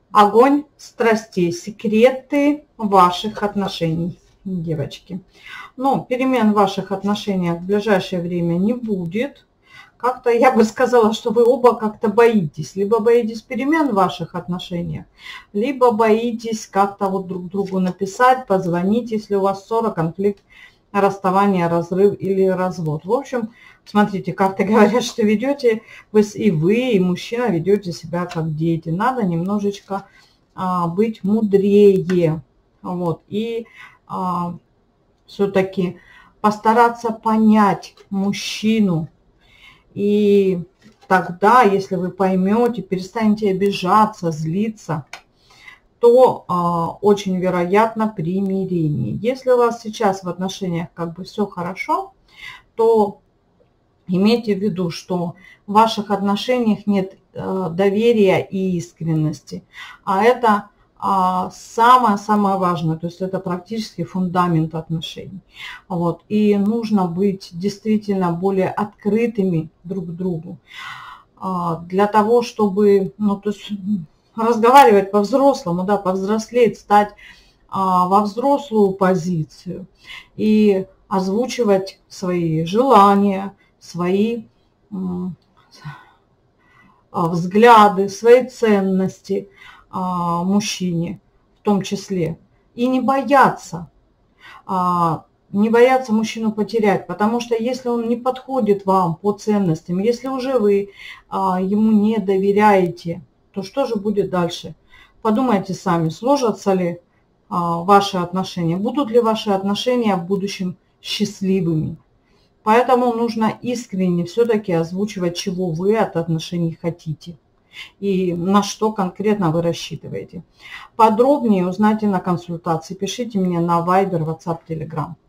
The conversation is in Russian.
Огонь страстей, секреты ваших отношений, девочки. Но перемен в ваших отношениях в ближайшее время не будет. Как-то я бы сказала, что вы оба как-то боитесь. Либо боитесь перемен в ваших отношениях, либо боитесь как-то вот друг другу написать, позвонить, если у вас ссора, конфликт, расставание, разрыв или развод. В общем, смотрите, карты говорят, что ведете и вы, и мужчина ведете себя как дети. Надо немножечко быть мудрее. Вот. И все-таки постараться понять мужчину. И тогда, если вы поймете, перестанете обижаться, злиться, то очень вероятно примирение. Если у вас сейчас в отношениях как бы все хорошо, то имейте в виду, что в ваших отношениях нет доверия и искренности. А это самое-самое важное, то есть это практически фундамент отношений. Вот. И нужно быть действительно более открытыми друг к другу. Для того, чтобы то есть, разговаривать по-взрослому, да, повзрослеть, стать во взрослую позицию и озвучивать свои желания, свои взгляды, свои ценности мужчине в том числе. И не бояться мужчину потерять, потому что если он не подходит вам по ценностям, если уже вы ему не доверяете, то что же будет дальше? Подумайте сами, сложатся ли ваши отношения, будут ли ваши отношения в будущем счастливыми. Поэтому нужно искренне все-таки озвучивать, чего вы от отношений хотите и на что конкретно вы рассчитываете. Подробнее узнайте на консультации. Пишите мне на Viber, WhatsApp, Telegram.